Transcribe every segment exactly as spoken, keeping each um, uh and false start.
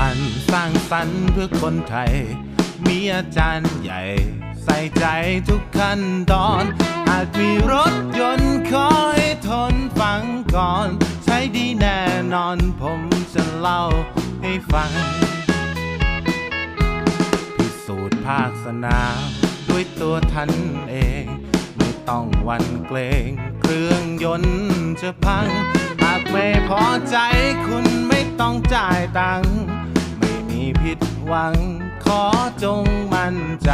มันสร้างสรรค์เพื่อคนไทยมีอาจารย์ใหญ่ใส่ใจทุกขั้นตอนหากมีรถยนต์ขอให้ทนฟังก่อนใช้ดีแน่นอนผมจะเล่าให้ฟังพิสูจน์ภาคสนามด้วยตัวท่านเองไม่ต้องหวั่นเกรงเครื่องยนต์จะพังหากไม่พอใจคุณไม่ต้องจ่ายตังค์ไม่มีผิดหวังขอจงมั่นใจ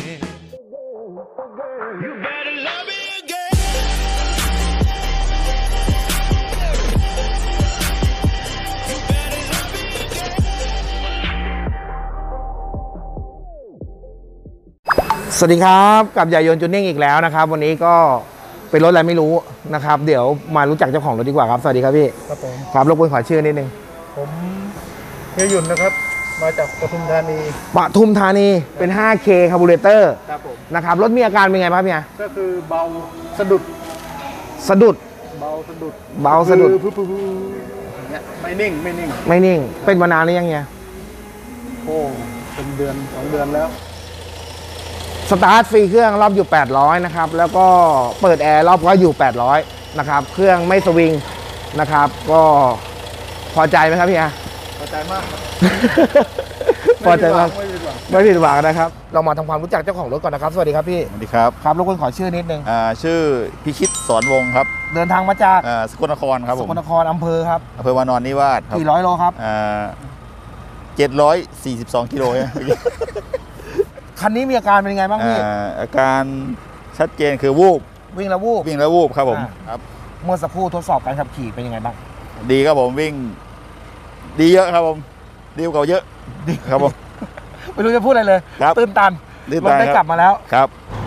สวัสดีครับกับใหญ่ยนต์จูนนิ่งอีกแล้วนะครับวันนี้ก็เป็นรถอะไรไม่รู้นะครับเดี๋ยวมารู้จักเจ้าของรถดีกว่าครับสวัสดีครับพี่ครับผมครับรบกวนขอชื่อนิดนึงผมเฮียหยุ่นนะครับมาจากปทุมธานีปทุมธานีเป็น ห้าเค คาร์บูเรเตอร์ครับผมนะครับรถมีอาการเป็นไงครับพี่ก็คือเบาสะดุดสะดุดเบาสะดุดเบาสะดุดไม่นิ่งไม่นิ่งไม่นิ่งเป็นมานานหรือยังเนี่ยโอ้เป็นเดือนสองเดือนแล้วสตาร์ทฟรีเครื่องรอบอยู่แปดร้อยนะครับแล้วก็เปิดแอร์รอบก็อยู่แปดร้อยนะครับเครื่องไม่สวิงนะครับก็พอใจไหมครับพี่อาพอใจมากพอใจมากไม่ผิดหวังนะครับเรามาทำความรู้จักเจ้าของรถก่อนนะครับสวัสดีครับพี่สวัสดีครับครับรบกวนขอชื่อนิดนึงอ่าชื่อพิชิตสอนวงครับเดินทางมาจากอ่าสกลนครครับผมสกลนครอำเภอครับอำเภอวานอนนิวาสกี่ร้อยโลครับอ่าเจ็ดร้อยสี่สิบสองกิโลเนี่ยคันนี้มีอาการเป็นยังไงบ้างพี่อาการชัดเจนคือวูบวิ่งแล้ววูบวิ่งแล้ววูบครับผมครับเมื่อสักครู่ทดสอบการขับขี่เป็นยังไงบ้างดีครับผมวิ่งดีเยอะครับผมดีกว่าเยอะดีครับผมไม่รู้จะพูดอะไรเลยตื่นตันรถได้กลับมาแล้วครับ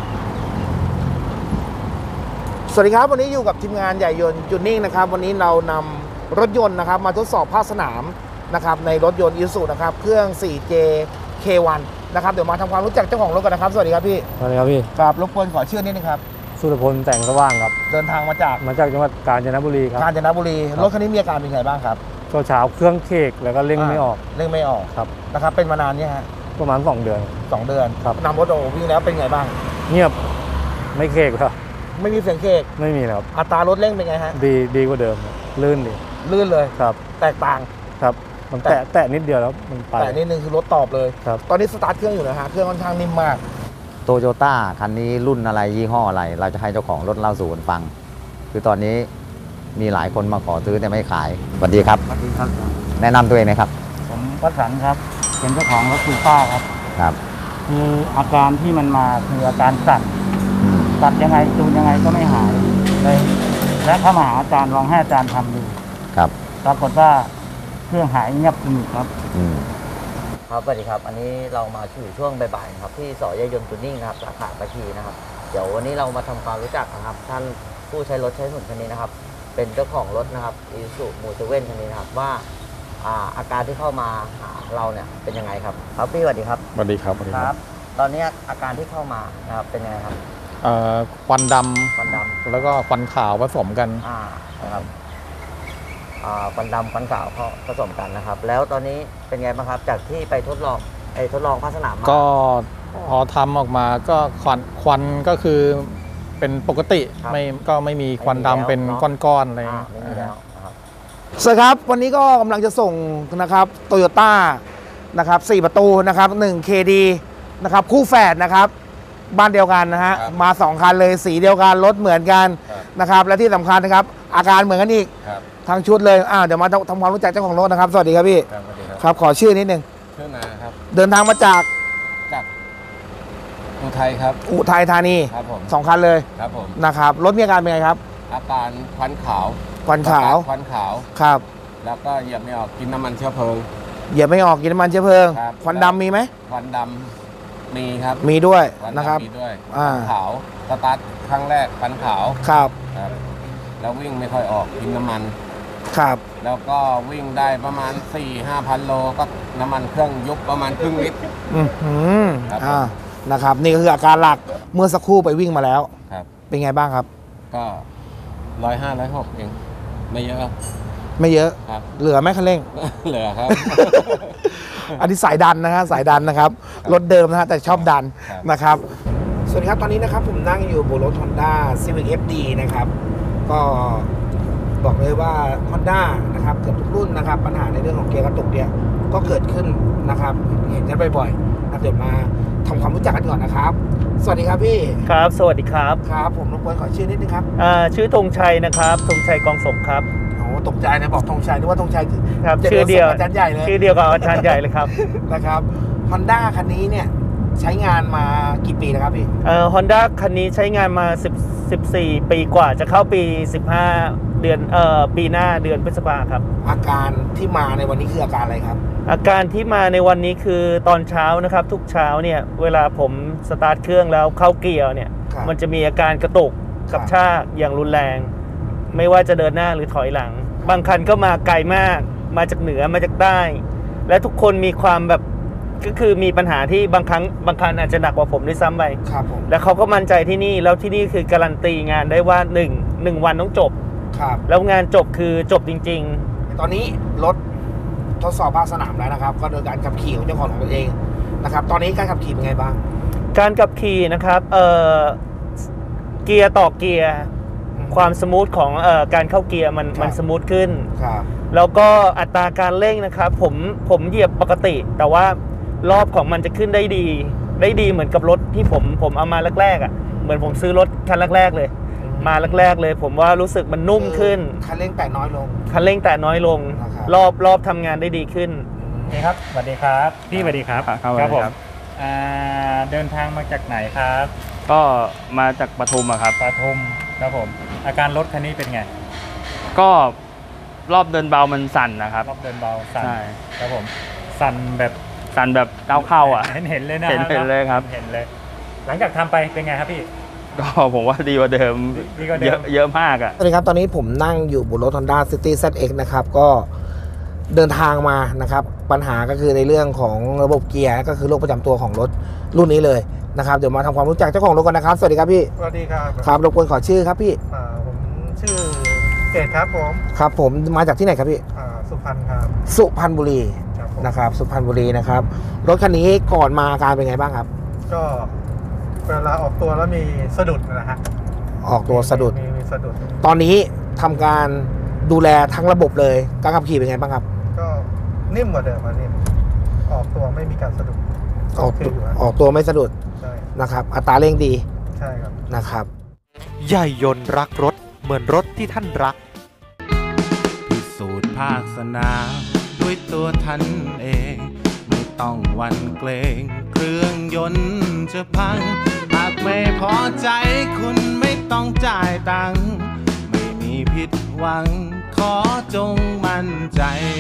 สวัสดีครับวันนี้อยู่กับทีมงานใหญ่ยนต์จูนนิ่งนะครับวันนี้เรานำรถยนต์นะครับมาทดสอบภาคสนามนะครับในรถยนต์อีซูซูนะครับเครื่อง โฟร์ เจ เค วัน นะครับเดี๋ยวมาทำความรู้จักเจ้าของรถกันนะครับสวัสดีครับพี่สวัสดีครับพี่ครับรบกวนขอชื่อนิดนึงครับสุรพลแสงสว่างครับเดินทางมาจากมาจากจังหวัดกาญจนบุรีครับกาญจนบุรีรถคันนี้มีอาการเป็นไงบ้างครับก็เช้าเครื่องเคกแล้วก็เร่งไม่ออกเร่งไม่ออกครับนะครับเป็นมานานเนี่ยฮะประมาณสองเดือนสองเดือนครับนำรถโอวิ่งแล้วเป็นไงบ้างเงียบไม่เคกครับไม่มีเสียงเคกไม่มีครับอัตรารถเร่งเป็นไงฮะดีดีกว่าเดิมลื่นดีลื่นเลยครับแตกต่างครับมันแตะแตะนิดเดียวแล้วมันไปแต่นิดนึงคือรถตอบเลยครับตอนนี้สตาร์ทเครื่องอยู่นะฮะเครื่องค่อนข้างนิ่มมากโตโยต้าคันนี้รุ่นอะไรยี่ห้ออะไรเราจะให้เจ้าของรถเล่าสู่กันฟังคือตอนนี้มีหลายคนมาขอซื้อแต่ไม่ขายสวัสดีครับสวัสดีครับแนะนำตัวเองหน่อยครับผมวสันต์ครับเป็นเจ้าของรถซูเปอร์ครับครับคืออาการที่มันมาคืออาการสั่นตัดยังไงจูนยังไงก็ไม่หายเลยและเข้ามาหาอาจารย์ลองให้อาจารย์ทำดูครับปรากฏว่าเครื่องหายเงียบอีกครับครับสวัสดีครับอันนี้เรามาอยู่ช่วงบ่ายๆครับที่สอยยนต์จูนนิ่งนะครับสาขาปทุมนะครับเดี๋ยววันนี้เรามาทำความรู้จักนะครับท่านผู้ใช้รถใช้ถนนคันนี้นะครับเป็นเจ้าของรถนะครับอีซูซูมูเซเว่นคันนี้นะครับว่าอาการที่เข้ามาหาเราเนี่ยเป็นยังไงครับครับพี่สวัสดีครับสวัสดีครับครับตอนนี้อาการที่เข้ามานะครับเป็นยังไงครับควันดำควันดำแล้วก็ควันขาวผสมกันอ่าครับควันดำควันขาวเขาผสมกันนะครับแล้วตอนนี้เป็นไงบ้างครับจากที่ไปทดลองไอ้ทดลองภาคสนามมาก็พอทำออกมาก็ควันควันก็คือเป็นปกติไม่ก็ไม่มีควันดำเป็นก้อนๆอะไรไม่มีแล้วครับสวัสดีครับวันนี้ก็กำลังจะส่งนะครับโตโยต้านะครับสี่ประตูนะครับหนึ่ง เค ดี นะครับคู่แฝดนะครับบ้านเดียวกันนะฮะมาสองคันเลยสีเดียวกันรถเหมือนกันนะครับและที่สำคัญนะครับอาการเหมือนกันอีกทั้งชุดเลยอ้าวเดี๋ยวมาทำความรู้จักเจ้าของรถนะครับสวัสดีครับพี่ครับขอชื่อนิดนึงชื่อนาครับเดินทางมาจากจากอุทัยครับอุทัยธานีครับผมสองคันเลยครับผมนะครับรถมีอาการเป็นไงครับอาการควันขาวควันขาวควันขาวครับแล้วก็เหยียบไม่ออกกินน้ำมันเชื้อเพลิงเหยียบไม่ออกกินน้ำมันเชื้อเพลิงควันดำมีไหมควันดำมีครับมีด้วยนะครับมีด้วยควันขาวสตาร์ทครั้งแรกควันขาวครับแล้ววิ่งไม่ค่อยออกกินน้ำมันครับแล้วก็วิ่งได้ประมาณ สี่ห้าพัน โลก็น้ำมันเครื่องยุบประมาณครึ่งลิตรอืมอ่านะครับนี่ก็คืออาการหลักเมื่อสักครู่ไปวิ่งมาแล้วครับเป็นไงบ้างครับก็ร้อยห้าร้อยหกเองไม่เยอะไม่เยอะครับเหลือไหมคันเร่งเหลือครับอันนี้สายดันนะฮะสายดันนะครับรถเดิมนะฮะแต่ชอบดันครับนะครับสวัสดีครับตอนนี้นะครับผมนั่งอยู่บนรถ Honda Civic เอฟ ดี นะครับก็บอกเลยว่า Honda นะครับเกือบทุกรุ่นนะครับปัญหาในเรื่องของเกียร์กระตุกเนี่ยก็เกิดขึ้นนะครับเห็นกันบ่อยๆนะเดี๋ยวมาทำความรู้จักกันก่อนนะครับ สวัสดีครับพี่ครับ สวัสดีครับครับผมรบกวนขอชื่อนิดนึงครับอ่าชื่อธงชัยนะครับธงชัยกองสมครับโอ้ตกใจนะบอกธงชัยนึกว่าธงชัยครับจะชื่อเดียวส่งอาจารย์ใหญ่เลยชื่อเดียวกับอาจารย์ใหญ่เลยครับนะครับ Honda คันนี้เนี่ยใช้งานมากี่ปีแล้วครับพี่เอ่อฮอนด้าคันนี้ใช้งานมา10 14 ปีกว่าจะเข้าปี สิบห้า เดือนเอ่อปีหน้าเดือนพฤษภาครับอาการที่มาในวันนี้คืออาการอะไรครับอาการที่มาในวันนี้คือตอนเช้านะครับทุกเช้าเนี่ยเวลาผมสตาร์ทเครื่องแล้วเข้าเกียร์เนี่ยครับมันจะมีอาการกระตุกกับครับชากอย่างรุนแรง ไม่ว่าจะเดินหน้าหรือถอยหลัง บางคันก็มาไกลมากมาจากเหนือมาจากใต้ และทุกคนมีความแบบก็คือมีปัญหาที่บางครั้งบางคันอาจจะหนักกว่าผมด้วยซ้ำไปครับผมแล้วเขาก็มั่นใจที่นี่แล้วที่นี่คือการันตีงานได้ว่าหนึ่งหนึ่งวันต้องจบครับแล้วงานจบคือจบจริงตอนนี้รถทดสอบภาคสนามแล้วนะครับ ก็โดยการขับขี่ของเจ้าของของตัวเองนะครับ ตอนนี้การขับขี่เป็นไงบ้างๆ การขับขี่นะครับเอ่อเกียร์ต่อเกียร์ความสมูทของเอ่อการเข้าเกียร์มันครับมันสมูทขึ้นครับแล้วก็อัตราการเร่งนะครับผมผมเหยียบปกติ แต่ว่ารอบของมันจะขึ้นได้ดี ได้ดีเหมือนกับรถที่ผมผมเอามาแรกๆอ่ะเหมือนผมซื้อรถคันแรกๆเลย มาแรกๆเลย ผมว่ารู้สึกมันนุ่มขึ้นคันเร่งแต่น้อยลงคันเร่งแต่น้อยลงนะครับรอบรอบทำงานได้ดีขึ้นนี่ครับสวัสดีครับพี่สวัสดีครับครับสวัสดีครับผมอ่าเดินทางมาจากไหนครับก็มาจากปทุมอะครับปทุมครับผมอาการรถคันนี้เป็นไงก็รอบเดินเบามันสั่นนะครับรอบเดินเบาสั่นใช่ครับผมสั่นแบบสั่นแบบก้าวเข้าอ่ะเห็นเห็นเลยนะเห็นเห็นเลยครับเห็นเลย หลังจากทำไปเป็นไงครับพี่ก็ผมว่าดีกว่าเดิมดีกว่าเดิมเยอะเยอะมากอ่ะสวัสดีครับ ตอนนี้ผมนั่งอยู่บนรถ Honda City แซด เอ็กซ์ นะครับ ก็เดินทางมานะครับ ปัญหาก็คือในเรื่องของระบบเกียร์ก็คือโรคประจำตัวของรถรุ่นนี้เลยนะครับ เดี๋ยวมาทำความรู้จักเจ้าของรถกันนะครับ สวัสดีครับพี่สวัสดีครับครับ รบกวนขอชื่อครับพี่อ่าผมชื่อเกตครับผมครับผมมาจากที่ไหนครับพี่อ่าสุพรรณครับสุพรรณบุรีครับผมนะครับ สุพรรณบุรีนะครับ รถคันนี้ก่อนมาอาการเป็นไงบ้างครับก็เวลาออกตัวแล้วมีสะดุดนะฮะออกตัวสะดุดมีมีสะดุดตอนนี้ทำการดูแลทั้งระบบเลย การขับขี่เป็นไงบ้างครับก็นิ่มกว่าเดิมอันนี้ออกตัวไม่มีการสะดุดออกโอเคอยู่ฮะออกตัวไม่สะดุดใช่นะครับ อัตราเร่งดีใช่ครับนะครับใหญ่ยนต์รักรถเหมือนรถที่ท่านรักพิสูจน์ภาคสนามด้วยตัวท่านเอง ไม่ต้องหวันเกรง เครื่องยนต์จะพัง หากไม่พอใจคุณไม่ต้องจ่ายตังค์ไม่มีผิดหวัง ขอจงมั่นใจ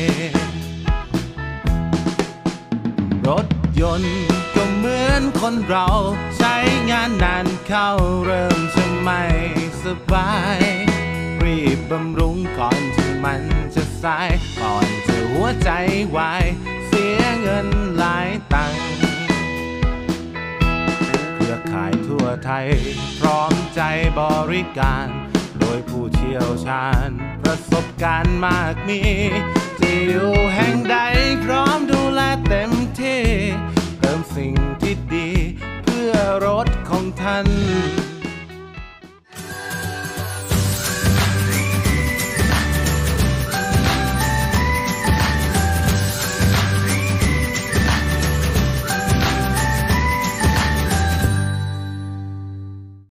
รถยนต์ก็เหมือนคนเราใช้งานนานเข้าเริ่มจะไม่สบาย รีบบำรุงก่อนที่มันจะสาย ก่อนจะหัวใจวาย เสียเงินหลายตังค์เครือข่ายทั่วไทย พร้อมใจบริการ โดยผู้เชี่ยวชาญ ประสบการณ์มากมีจะอยู่แห่งใด